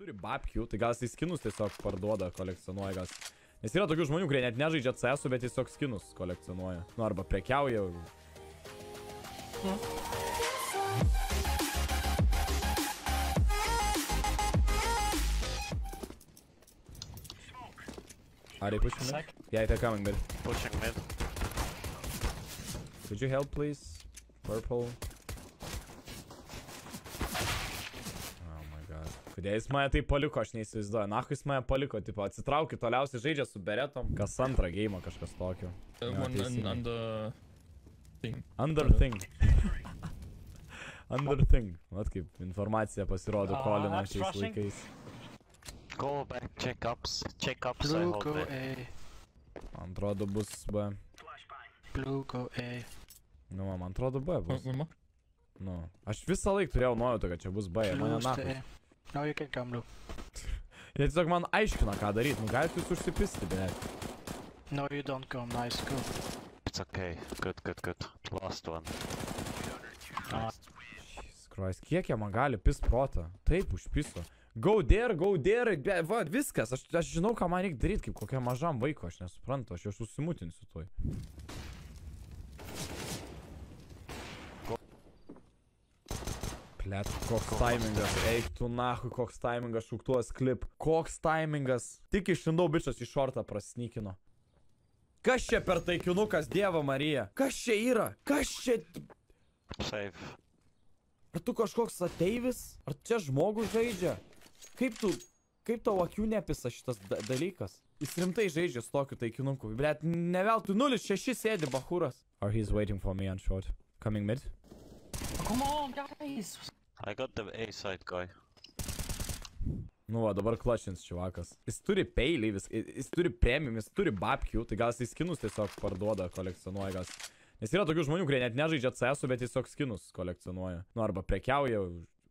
Turi babkių, tai gal jis skinus tiesiog parduoda, kolekcionuoja gal. Nes yra tokių žmonių, kurie net nežaidžia CS, bet tiesiog skinus kolekcionuoja. Nu, arba prekiauja. Are they pushing mid? Yeah, they're coming mid. Pushing mid. Could you help, please? Purple. Oh my god. Kodėl jis mane taip paliko, aš neįsivaizduoju. Nahu jis mane paliko, tipo, atsitraukia, toliausiai žaidžia su beretom. Kas antrą geimą kažkas tokio. Under thing. Under thing. Under thing. Vat kaip informacija pasirodo Kolino šiais laikais. Go back, check ups, Blue, go A. Man atrodo bus B. Blue, go A. Nu, man atrodo B bus. One more. Nu, aš visą laiką turėjau nuojautą, kad čia bus B. Mane nahu. Now you can come, Blue. Jie tiesiog man aiškina, ką daryti. Nu, galite jūs užsipisti, beveik. No, you don't come. Nice, go. It's okay. Good. Last one. Jesus Christ, kiek jie man gali pis protą? Taip, užpiso. Go there, va, viskas. Aš žinau, ką man reikia daryti, kaip kokiam mažam vaiko, aš nesuprantu, aš jau susimutinsiu toj. Plet, koks taimingas, eik tu nahui, koks taimingas, šauktuos klip. Koks taimingas. Tik išlindau bičas į šortą prasnykino. Kas čia per taikinukas, Dievo Marija? Kas čia yra? Kas čia... Save. Ar tu kažkoks ateivis? Ar čia žmogus žaidžia? Kaip tau akių nepisa šitas dalykas? Jis rimtai žaidžia su tokiu taikinuku. Blet, neveltui 0-6 sėdi bahūras. Or he's waiting for me on short. Coming mid. Come on, guys! I got the A side guy. Nu, va, dabar klačins čivakas. Jis turi peilį, jis turi premium, jis turi babkių, tai gal jis skinus tiesiog parduoda, kolekcionuoja gal. Nes yra tokių žmonių, kurie net nežaidžia CS, bet tiesiog skinus kolekcionuoja. Nu, arba prekiauja.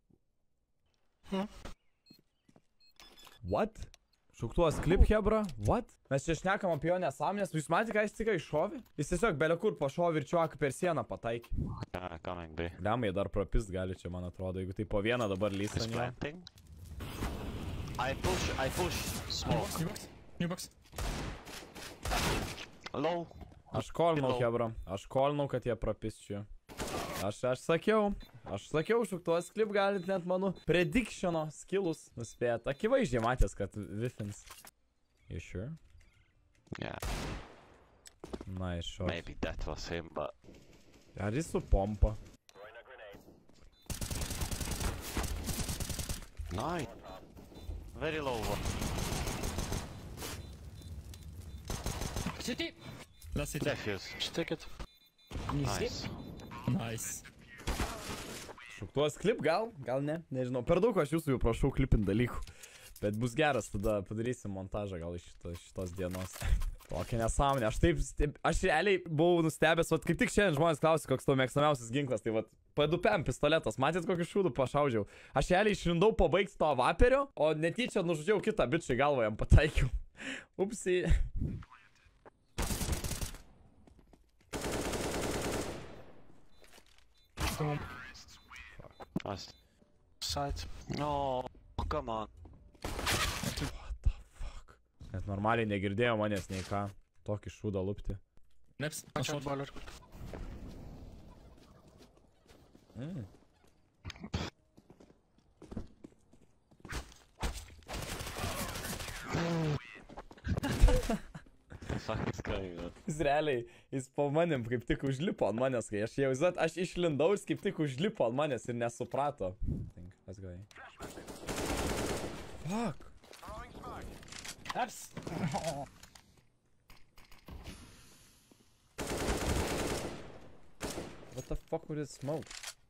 What? Šauktuos klip, hebra? What? Mes čia šnekam apie jo nesąmonės. Jūs matėte, ką jis tik iššovė? Jis tiesiog belekur pašovė ir čiuaką per sieną pataikė. Yeah, coming B. Lemai dar propist gali čia, man atrodo, jeigu tai po vieną dabar lysta. He's planting. I push. Smoke. New box. Low. Aš kolinau, hebra. Aš kolinau, kad jie propist čia. Aš sakiau, šauktuos klip galit net mano predictiono skillus nuspėt. Akivaizdžiai matęs, kad Wifins. You sure? Yeah. Nice shot. Maybe that was him, but... Ar jis su pompa? Nice. Very low one. City. Last city. Defuse. Stick it. Nice. Nice. Šauktuos klip gal? Gal ne? Nežinau. Per daug aš jūsų jau prašau klipint dalykų. Bet bus geras, tada padarysim montažą gal iš šitos dienos. Tokia nesąmonė. Aš realiai buvau nustebęs, vat kaip tik šiandien žmonės klausė, koks tavo mėgstamiausias ginklas. Tai vat P2PM pistoletas. Matėt, kokį šūdų pašaudžiau. Aš realiai išlindau pabaigti to vaperio, o netyčia nužudžiau kitą bičą į galvą, jam pataikiau. Upsi. Nice. Side. No, come on. What the fuck? Net normaliai negirdėjo manęs nei ką. Tokį šūdą lupti. Neps. Watch out, baller. Fuck is going on? Jis realiai, jis po manim kaip tik užlipo ant manęs, kai aš išlindau, jis kaip tik užlipo ant manęs ir nesuprato. Let's go. Fuck. Neps. What the fuck with this smoke?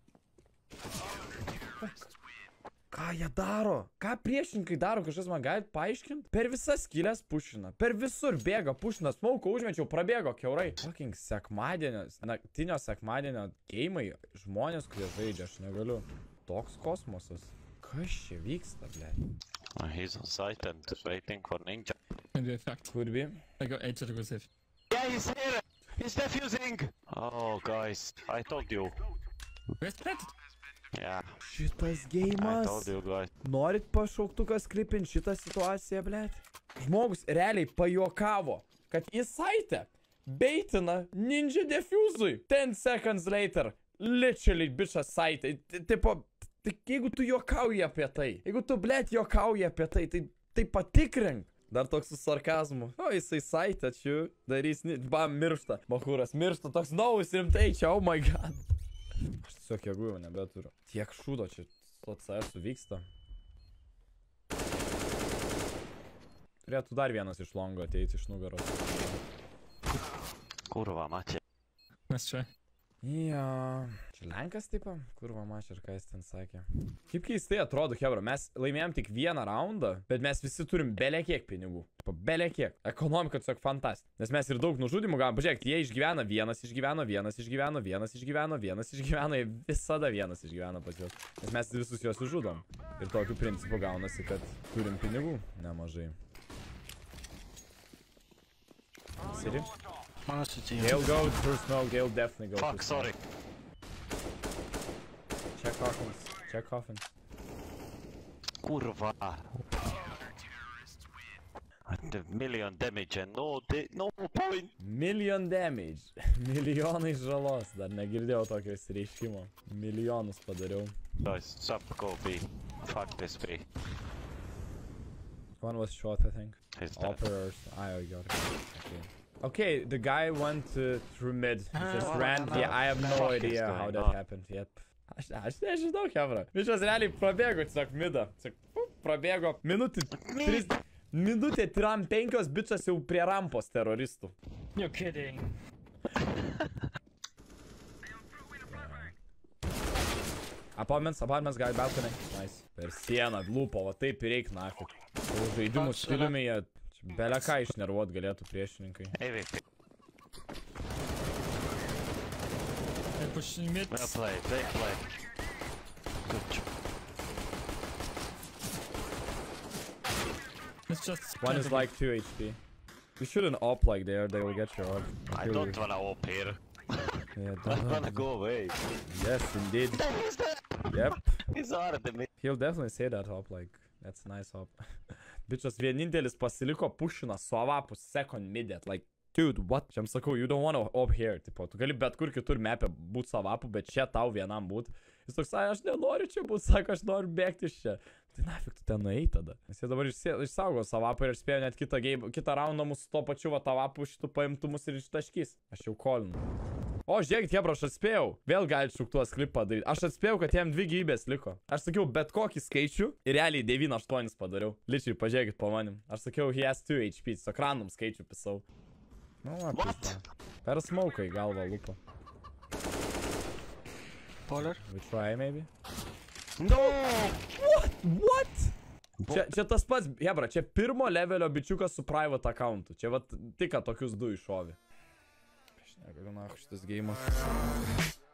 Ką jie daro? Ką priešininkai daro? Kažkas man galit paaiškinti? Per visas skylės pušina. Per visur bėga pušina. Smauką užmečiau, prabėgo kiaurai. Fucking sekmadienio, naktinio sekmadienio geimai. Žmonės, kurie žaidžia, aš negaliu. Toks kosmosas. Kas čia vyksta, ble? He's on site and waiting for ninja. Maybe fact. Could be. I got 8 to go safe. Yeah, he's here! He's defusing! Oh, guys, I told you. Where's planted? Yeah. Šitas I geimas. told you guys. Norit pašauktukas klipint šitą situaciją, blėt? Žmogus realiai pajuokavo, kad į saitę beitina ninja defusui. 10 seconds later. Literally, bičas saitė. Tipo, jeigu tu juokauji apie tai, jeigu tu, blėt, juokauji apie tai, tai patikrink. Dar toks su sarkazmu. O, jisai saitė, čia darys, bam, miršta. Mahūras miršta, toks naujas rimtai čia, oh my god. Aš tiesiog jėgų jau nebeturiu. Tiek šūdo čia to CS vyksta. Turėtų dar vienas iš longo ateiti iš nugaros. Kurva, mačia. Nice try. Jo. Čia Lenkas taip, kurva mačia, ar ką jis ten sakė. Kaip keistai atrodo, hebra, mes laimėjom tik vieną raundą, bet mes visi turim belekiek pinigų. Belekiek. Ekonomika tiesiog fantastika. Nes mes ir daug nužudimų gavom. Pažiūrėk, jie išgyvena, vienas išgyveno, jie visada vienas išgyvena pas juos. Nes mes visus juos užžudom. Ir tokiu principu gaunasi, kad turim pinigų nemažai. City? One city. Gale go through smoke, Gale definitely go Fuck, through smoke. sorry. Check coffins, check coffins. Kurva. The million damage and no point. Million damage. Milijonai žalos. Dar negirdėjau tokio įsireiškimo. Milijonus padariau. Guys, sub go B. Fuck this B. One was short, I think. He's dead. Operators. I got it. Okay, the guy went through mid. He just ran. Yeah, I have no Fuck is idea how going that on? happened. Yep. Aš nežinau, hebra. Višas realiai prabėgo, tiesiog midą. Prabėgo minutė 5 bičas jau prie rampos teroristų. You're kidding. Apartments, guy, balcony. Nice. Per sieną, lūpo, va taip ir reik nafik. Žaidimų stiliumi jie beleką išnervuot galėtų priešininkai. AVP. They're pushing mid. Well played, they play. Good job. It's just One is like 2 HP. You shouldn't op like there, they will get your ult. I don't wanna op here. Yeah, I wanna go away. Yes, indeed. He's dead. Yep. He's out of the mid. He'll definitely say that op, like, that's a nice op. Bičas vienintelis pasiliko pushina su avapus second mid-et, like, dude, what? Šiam sakau, you don't wanna op here, tipo, tu gali bet kur kitur mepė būt su avapu, bet čia tau vienam būt. Jis toks, aš nenoriu čia būt, sako, aš noriu bėgti iš čia. Tai nafik tu ten nuėjai tada. Nes jie dabar išsaugo savapą ir spėjo net kitą raundą mūsų to pačiu avapų šitų paimtų mus ir ištaškys. Aš jau kolinu. O, žiūrėkit, hebra, aš atspėjau. Vėl gali šuktuos klip padaryti. Aš atspėjau, kad jam 2 gyvybės liko. Aš sakiau bet kokį skaičių ir realiai 9-8 padariau. Ličiai, pažiūrėkit po manim. Aš sakiau, he has 2 HP, tiesiog random skaičių pisau. Nu, What? Per smoką į galvą lupa. Polar. We try, maybe? No! What? Čia tas pats, hebra, čia pirmo levelio bičiukas su private accountu. Čia vat tik tokius 2 iššovė. Aš negaliu, na, šitas geimas.